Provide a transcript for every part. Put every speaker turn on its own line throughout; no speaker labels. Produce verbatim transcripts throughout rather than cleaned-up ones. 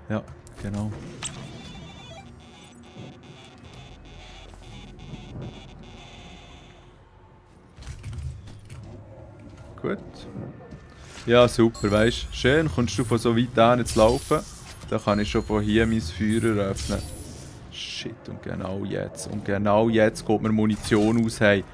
Ja, genau. Gut. Ja, super, weißt du. Schön, kommst du von so weit hin zu laufen. Dann kann ich schon von hier mein Feuer eröffnen. Shit, und genau jetzt. Und genau jetzt geht mir Munition aus. Hey.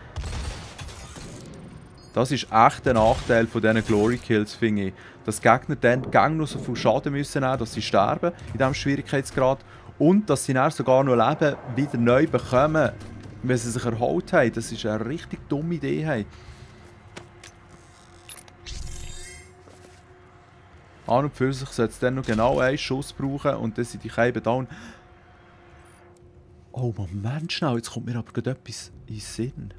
Das ist echt ein Nachteil von diesen Glory Kills, finde ich. Dass Gegner dann gang noch so viel Schaden müssen nehmen, dass sie sterben in diesem Schwierigkeitsgrad. Und dass sie dann sogar noch Leben wieder neu bekommen, wenn sie sich erholt haben. Das ist eine richtig dumme Idee. Hey. An und für sich sollte es dann noch genau einen Schuss brauchen und dann sind die Scheiben down. Oh, Moment schnell, jetzt kommt mir aber gerade etwas in den Sinn.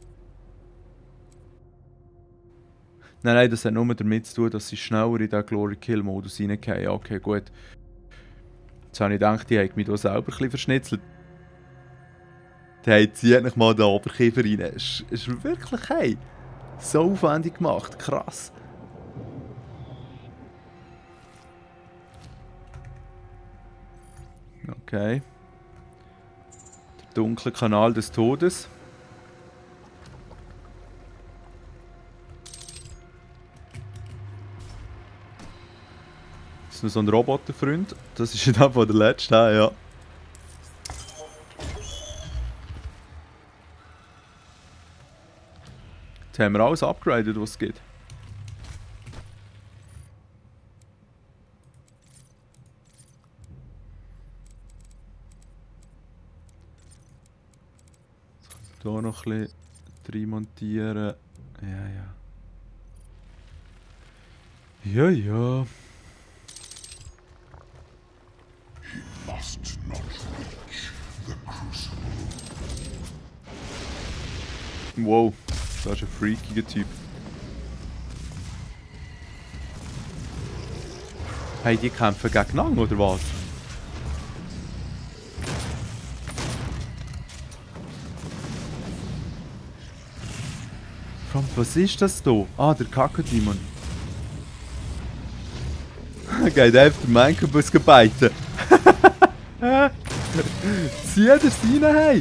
Nein, nein, das hat nur damit zu tun, dass sie schneller in den Glory-Kill-Modus reingehen. Okay, gut. Jetzt habe ich gedacht, die haben mich hier selber ein bisschen verschnitzelt. Hey, zieh nicht mal den Oberkiefer rein. Es ist wirklich, hey, so aufwendig gemacht. Krass. Okay. Der dunkle Kanal des Todes. Das ist noch so ein Roboterfreund. Das ist ja von der letzten, ja. Jetzt haben wir alles upgraded, was es gibt. Hier noch ein bisschen reinmontieren. Ja, ja. Ja, ja. Wow, das ist ein freakiger Typ. Hey, die kämpfen gegeneinander, oder was? Was ist das hier? Ah, der Kakademon. Geht einfach der Mankabus beiten. Zieh das rein, hey!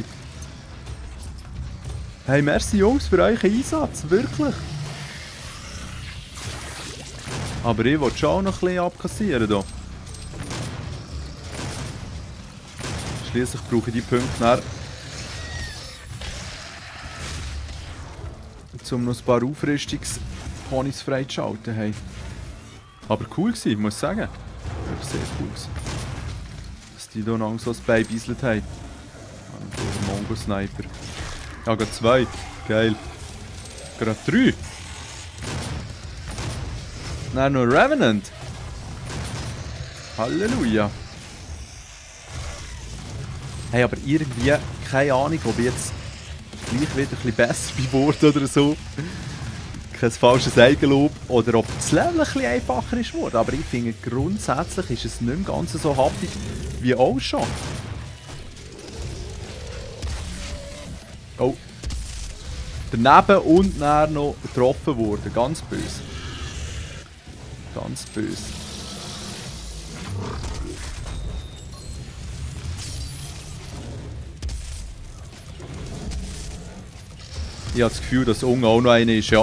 Hey, merci Jungs für euren Einsatz, wirklich! Aber ich will schon noch ein bisschen abkassieren hier. Schliesslich brauche ich die Punkte dann, um noch ein paar Aufrüstungsponys freizuschalten. Hey. Aber cool war, muss ich sagen. Das sehr cool. Dass die hier noch so ein Bein gebieselt haben. Und der Mongo-Sniper. Ja, gerade zwei. Geil. Gerade drei. Dann noch Revenant. Halleluja. Hey, aber irgendwie, keine Ahnung, ob ich jetzt gleich wieder ein bisschen besser geworden oder so. Kein falsches Eigenlob. Oder ob das Level ein bisschen einfacher ist geworden. Aber ich finde, grundsätzlich ist es nicht mehr ganz so happig wie auch schon. Oh. Daneben und dann noch getroffen worden. Ganz böse. Ganz böse. Ich habe das Gefühl, dass unten auch noch einer ist, ja.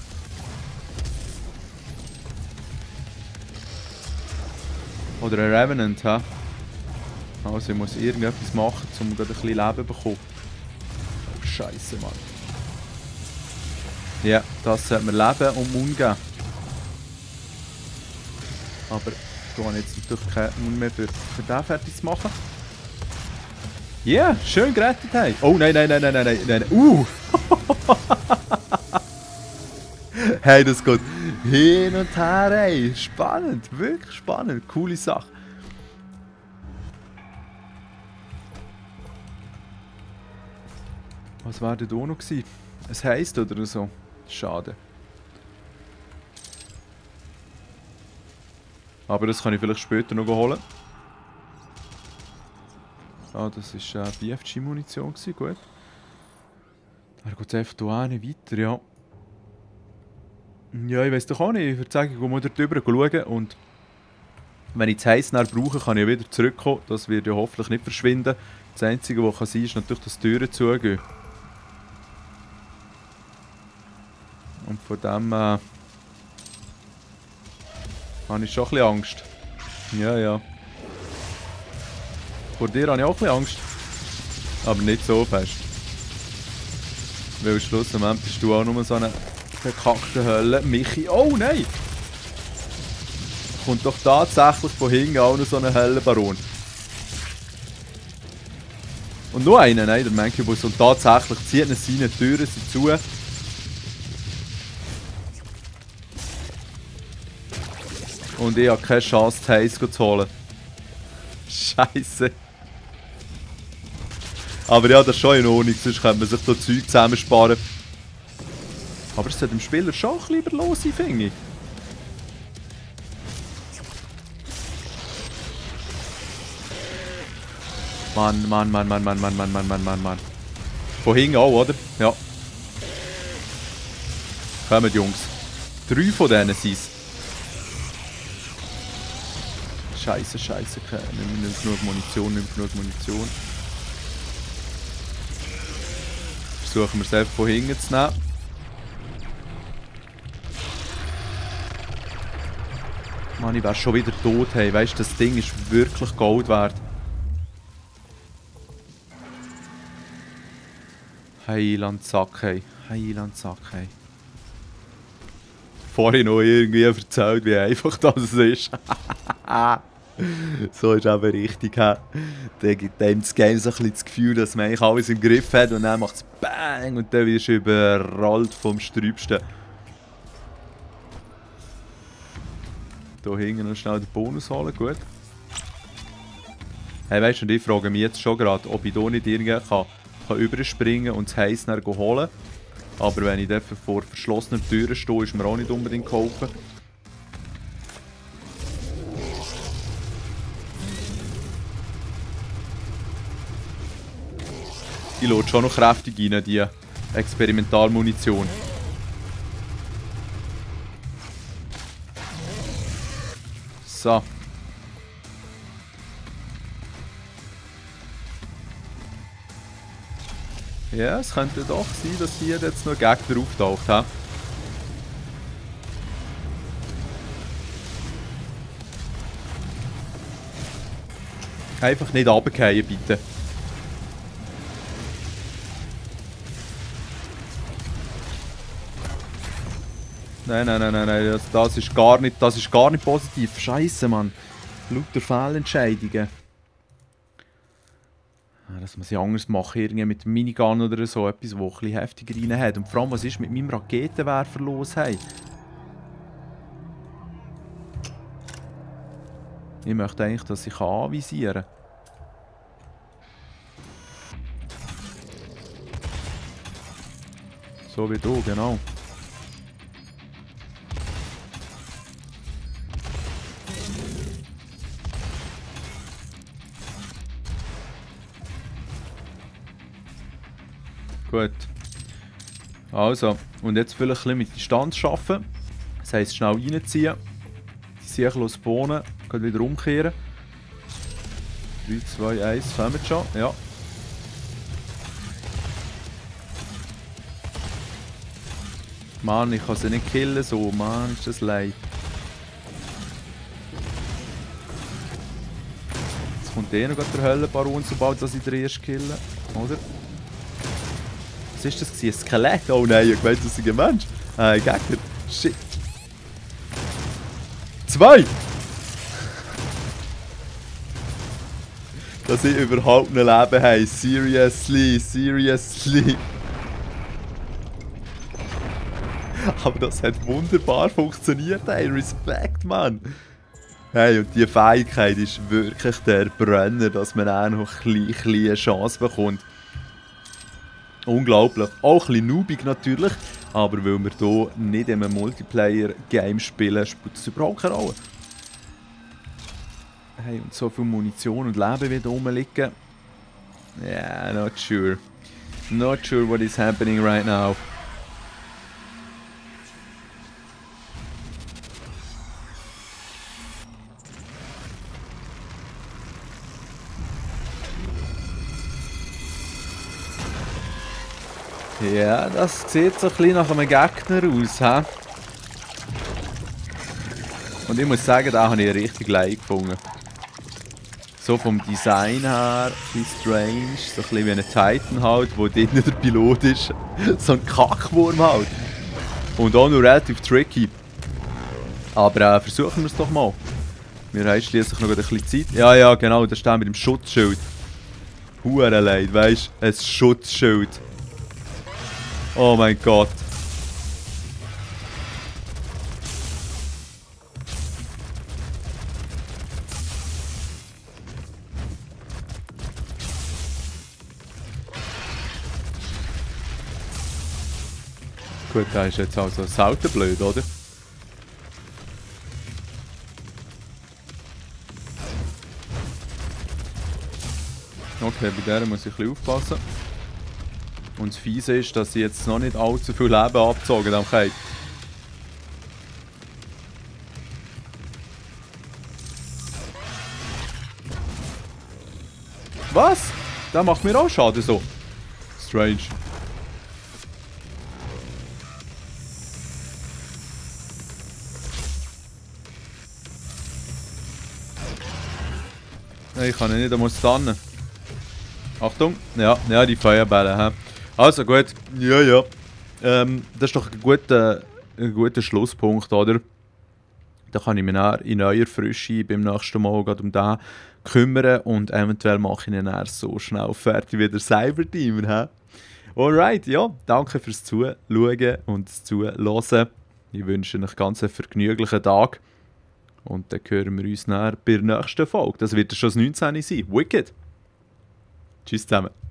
Oder ein Revenant, hä? Also ich muss irgendetwas machen, um gerade ein bisschen Leben zu bekommen. Oh, Scheiße, Mann. Ja, das sollte mir Leben und Mund geben. Aber da habe ich jetzt natürlich keinen Mund mehr für, für den fertig zu machen. Ja, yeah, schön gerettet, hey. Oh nein, nein, nein, nein, nein, nein, nein. Uh! Hey, das geht hin und her, ey. Spannend, wirklich spannend. Coole Sache. Was war denn da noch gewesen? Es heisst oder so? Schade. Aber das kann ich vielleicht später noch holen. Ah, das war äh, B F G-Munition, gut. Er geht einfach hier hin, weiter, ja. Ja, ich weiß doch auch nicht. Ich würde sagen, ich gehe mal dort drüber schauen und Wenn ich das Heiß brauche, kann ich wieder zurückkommen. Das wird ja hoffentlich nicht verschwinden. Das Einzige, was kann sein, ist natürlich, dass die Türen zugehen. Und von dem äh, habe ich schon ein bisschen Angst. Ja, ja. Vor dir habe ich auch ein bisschen Angst. Aber nicht so fest. Weil schlussendlich bist du auch nur so eine verkackte Hölle. Michi. Oh nein! Kommt doch tatsächlich von hinten auch noch so ein Höllenbaron. Und nur einen, nein, der Mancubus. Und tatsächlich zieht er seine Türen zu. Und ich habe keine Chance, das Heiß zu holen. Scheiße. Aber ja, das ist schon in Ordnung, sonst könnte man sich da Zeug zusammensparen. Aber es sollte dem Spieler schon ein bisschen überlos sein, finde ich. Mann, Mann, Mann, Mann, Mann, Mann, Mann, Mann, Mann, Mann, Mann. Von hinten auch, oder? Ja. Kommt, Jungs. Drei von denen sind es. Scheiße, scheiße, nicht, nicht genug Munition, nicht genug Munition. Versuchen wir es einfach von hinten zu nehmen. Mann, ich wäre schon wieder tot, hey. Weißt du, das Ding ist wirklich Gold wert. Heilandsack, hey. Heilandsack, hey. Vorhin noch irgendwie erzählt, wie einfach das ist. So ist eben richtig. He. Der gibt einem das Game so ein bisschen das Gefühl, dass man eigentlich alles im Griff hat und dann macht es BANG und dann wirst du überrollt vom Strübsten. Hier hinten noch schnell den Bonus holen, gut. Hey, weißt du, und ich frage mich jetzt schon gerade, ob ich hier nicht irgendwie kann, kann überspringen und das Heiß dann holen kann. Aber wenn ich dafür vor verschlossenen Türen stehe, ist mir auch nicht unbedingt geholfen. Die lädt schon noch kräftig rein, die Experimentalmunition. So. Ja, es könnte doch sein, dass hier jetzt noch Gegner auftaucht haben. Einfach nicht runterfallen, bitte. Nein, nein, nein, nein, nein, das, das ist gar nicht, das ist gar nicht positiv. Scheiße, Mann. Lauter Fehlentscheidungen. Das muss ich anders machen, irgendwie mit dem Minigun oder so, etwas, das ein bisschen heftiger rein hat. Und vor allem, was ist mit meinem Raketenwerfer los? Hey? Ich möchte eigentlich, dass ich anvisieren kann. So wie du, genau. Gut. Also, und jetzt vielleicht ein bisschen mit Distanz arbeiten. Das heisst, schnell reinziehen. Die Sichel spawnen. Können wieder umkehren. drei, zwei, eins, kommen wir schon. Ja. Mann, ich kann sie nicht killen. So, Mann, ist das leid. Jetzt kommt eh noch der Höllenbaron, sobald ich den ersten kille. Oder? Was ist das? Ein Skelett? Oh nein, ich weiß, das ist ein Mensch. Äh, ein Gegner. Shit. Zwei! Dass ich überhaupt ein Leben habe. Seriously, seriously. Aber das hat wunderbar funktioniert, ey. Respekt, Mann. Hey, und die Fähigkeit ist wirklich der Brenner, dass man auch noch ein bisschen eine Chance bekommt. Unglaublich. Auch ein bisschen noobig natürlich, aber weil wir hier nicht in einem Multiplayer-Game spielen, spielt es überhaupt keine Rolle. Hey, und so viel Munition und Leben wieder rumliegen. Yeah, not sure. Not sure what is happening right now. Ja, das sieht so ein bisschen nach einem Gegner aus, hä? Und ich muss sagen, da habe ich richtig leid gefunden. So vom Design her, ein bisschen strange, so ein bisschen wie ein Titan halt, wo drinnen der Pilot ist. So ein Kackwurm halt. Und auch noch relativ tricky. Aber äh, versuchen wir es doch mal. Wir haben schließlich noch ein bisschen Zeit. Ja, ja, genau, da steht mit dem Schutzschild. Hure leid, weißt du? Ein Schutzschild. Oh mein Gott. Gut, der ist jetzt also selten blöd, oder? Okay, bei der muss ich ein bisschen aufpassen. Und das Fiese ist, dass sie jetzt noch nicht allzu viel Leben abgezogen haben. Okay. Was? Der macht mir auch Schaden so. Strange. Ich kann ihn nicht einmal stunnen. Achtung. Ja, ja, die Feuerbälle. He. Also gut. Ja, ja. Ähm, das ist doch ein guter, ein guter Schlusspunkt, oder? Da kann ich mich dann in neuer Frische beim nächsten Mal um den kümmern und eventuell mache ich ihn dann so schnell fertig wie der Cyberteamer. Alright, ja. Danke fürs Zuschauen und das Zuhören. Ich wünsche euch ganz einen vergnüglichen Tag. Und dann hören wir uns dann bei der nächsten Folge. Das wird schon das neunzehn sein. Wicked! Tschüss zusammen.